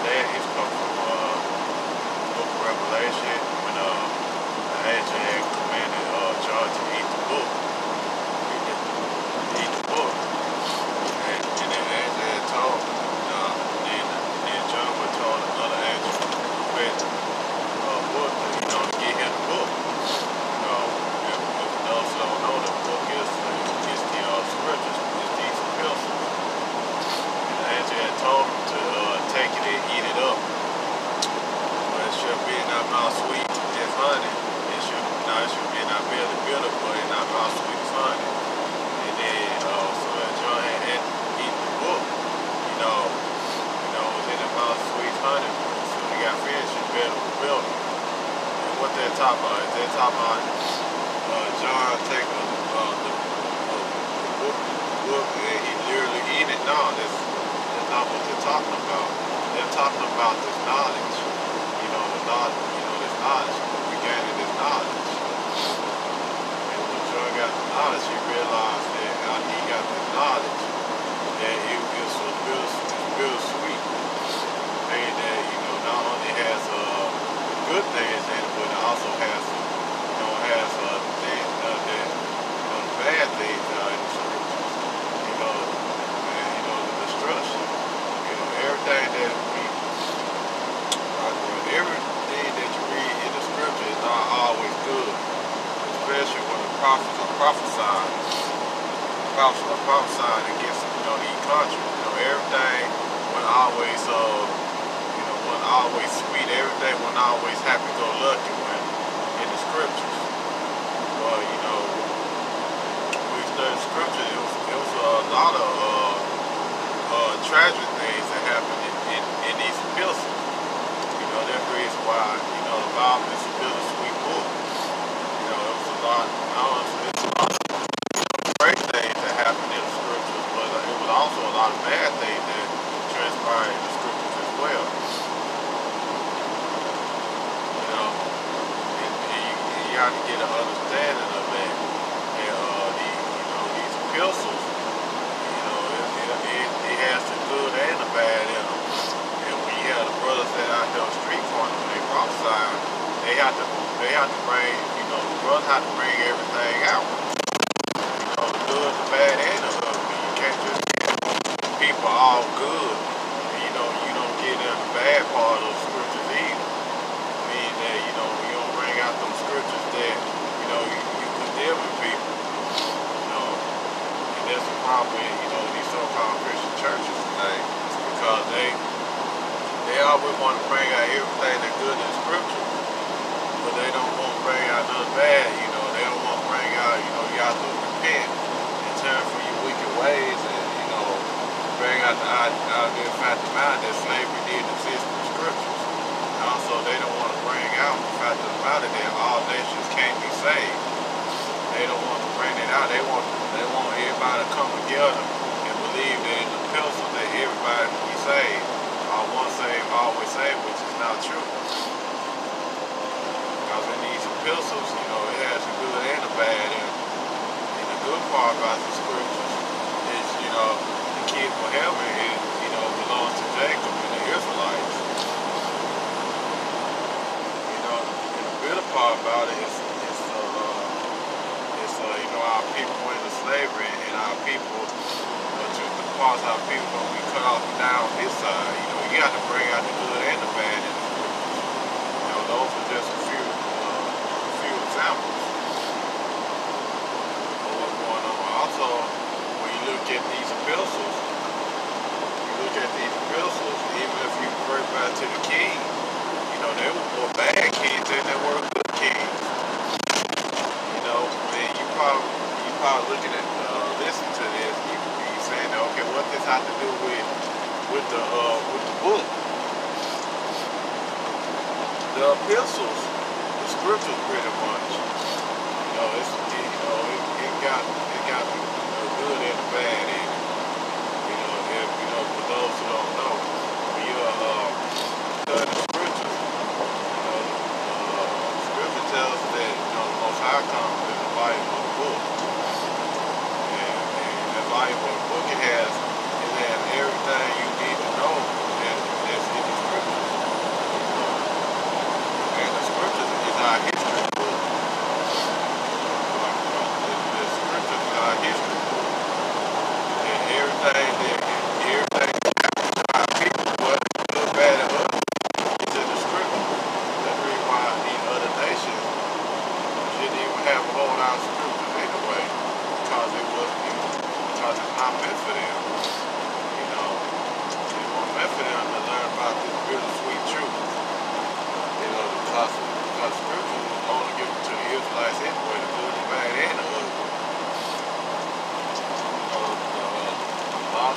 that is come from the book of Revelation when the angel had commanded John to eat the book. Eat the book. And then the angel had told then John was told another angel who had the book to get him the book. If those who don't know, the book is the scriptures, it's these epistles. And the angel had told him to take it and eat it up. But it should be in our mouth sweet as honey. It should be in our belly bitter, but in our mouth sweet as honey. And then so when John had eaten the book, it was in the mouth sweet as honey. So when he got finished, his belly was bitter. And what they're talking about is they're talking about John taking the book and he literally eat it. No, that's not what they're talking about. They're talking about this knowledge. The knowledge, this knowledge. We gaining this knowledge. And when John got the knowledge, he realized that after he got the knowledge, that it was bittersweet. That, not only has good things in it, but it also has things bad things in the scriptures. The destruction. Everything that everything that you read in the scripture is not always good, especially when the prophets are prophesying. Prophets are prophesying against these countries. Everything wasn't always wasn't always sweet. Everything wasn't always happy-go-lucky when in the scriptures. Well, we studied scripture. It was a lot of tragic things that happened in these epistles. That's the reason why, the Bible is a bittersweet book. It was a lot, it's a lot of great things that happened in the scriptures, but it was also a lot of bad things that transpired in the scriptures as well. And you have to get an understanding of that. And these epistles, it has the good and the bad in them. The brothers that out there on the street corner, when they prophesy, they have to bring, the brothers have to bring everything out. The good, the bad, and the ugly. You can't just get people all good. You don't get in the bad part of the scriptures either. Meaning that, you don't bring out those scriptures that, you condemning people. And that's the problem with, these so-called Christian churches today. Because they always want to bring out everything that's good in the scripture, but they don't want to bring out nothing bad. They don't want to bring out, you have to repent and turn from your wicked ways, and bring out the fact of the matter that slavery did exist in the scriptures. And also, they don't want to bring out the fact of the matter that all nations can't be saved. They don't want to bring it out. They want everybody to come together and believe that in the epistles that everybody can be saved. Once saved, always saved, which is not true. Because in these epistles, it has the good and the bad in it. And the good part about the scriptures is, the kingdom of heaven is, belongs to Jacob and the Israelites. And the bitter part about it is our people went into slavery, and our people, the parts of our people going to be cut off down this side. You have to bring out the good and the bad in the scriptures. Those are just a few examples of what's going on. Also, when you look at these epistles, even if you refer back to the king, there were more bad kings than there were good kings. And you probably looking at listening to this, you saying, okay, what this have to do with the book? The epistles, the scriptures, pretty much. It got the good and the bad in it. For those who don't know, when you study the scriptures, scripture tells us that the Most High comes in the volume of the book, and the volume of the book it has everything you need to know that's in the scripture.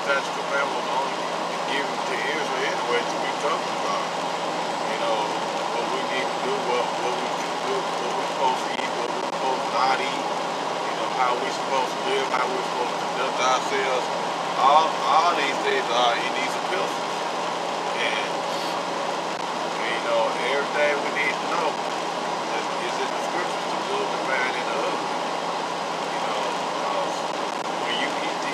statute commandment was only given to Israel anyway to be governed by. You know, what we need to do, what we can do, what we're supposed to eat, what we're supposed to not eat, you know, how we're supposed to live, how we're supposed to conduct ourselves. All these things are in these epistles. And, you know, everything we need to know is in the scriptures, the good, the bad, and the ugly. You know, when you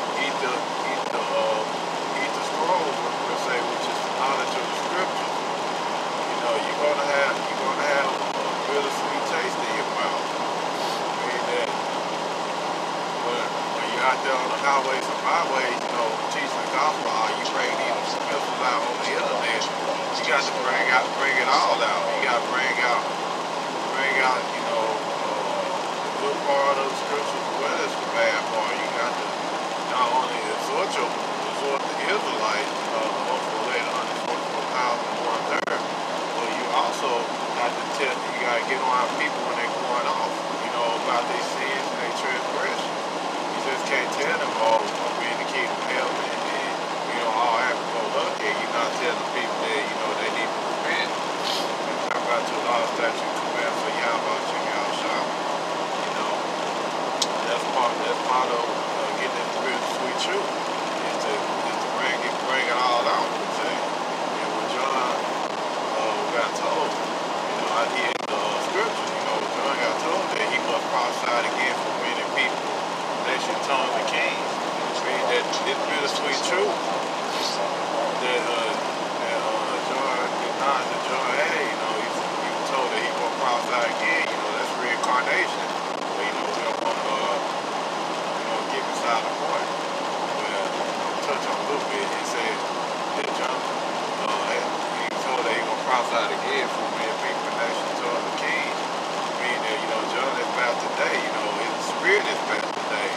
eat the scroll, per se, which is the knowledge of the scriptures, you know, you're gonna have a bittersweet taste in your mouth. Meaning that when you're out there on the highways and byways, you know, teaching the gospel, you bring these epistles out on the other hand. You got to bring it all out. You got to bring out, you know, the good part of the scriptures as well as the bad part. You got to not only exhort the Israelites, multiple later 144,000 1/3, but you also got to you got to get on our people when they're going off, you know, about their sins and their transgression. You just can't tell them, oh, we're in the kingdom of heaven and you know, all have to go lucky. You're not telling people that, you know, they need to repent. And talk about your law, statute, commandments, so y'all about check out shop. You know, that's part of getting this real sweet truth is to bring it all out. And what John got told, you know, out here in the scriptures, you know, John got told that he must prophesy again for many people, nation, tongues, and kings. Meaning that this bittersweet truth that John had, you know, he was told that he was going to prophesy again. You know, that's reincarnation. But, you know, we don't want to, you know, get beside the point. Well, touch on a little bit. He said that John, he was told that he was going to prophesy again for many people, nation, tongues, and kings. Meaning that, you know, John is back today. You know, his spirit is back today.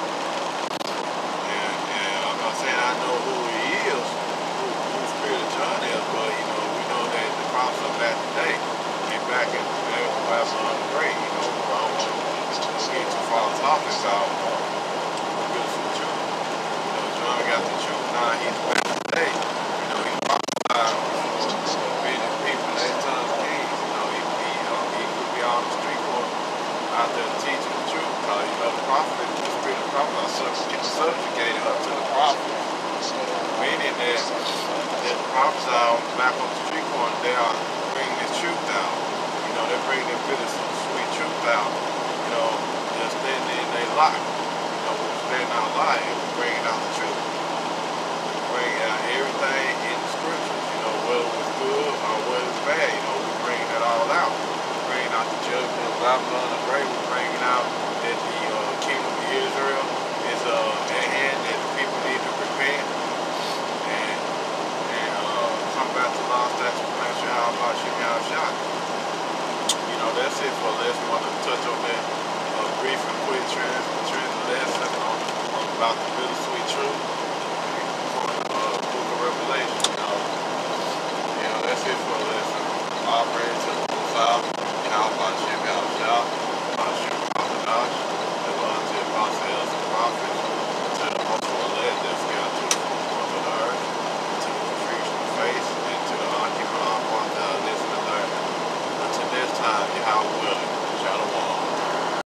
I'm not saying I know who he is, who Spirit of John is, but you know, we know that the prophets of that today came back in Babylon the Great. You know, I don't want to get too far off topic about the beautiful truth. You know, John got the truth now. He's back today. You know, he's prophesied for many people, their sons, kings. You know, he could be on the street corner out there teaching the truth. You know, the prophet, the spirit of the prophet are subjugated up to the prophet. Meaning that the prophets are back on the street corner, they are bringing this truth out. You know, they're bringing this bitter, sweet truth out. You know, they're standing in their life. You know, we're standing our life and we're bringing out the truth. We're bringing out everything in the scriptures, you know, whether it's good or whether it's bad. You know, we're bringing it all out. We're bringing out the judgment of Babylon the Great. We're bringing out that the kingdom of Israel is at hand, that the people need to repent and come back to law, statute, commandments, how about you, how shot. You know, that's it for lesson. I want to touch on that brief and quick lesson on about the bittersweet truth from the book of Revelation. You know, that's it for a lesson. All praise to the Most High. How about you?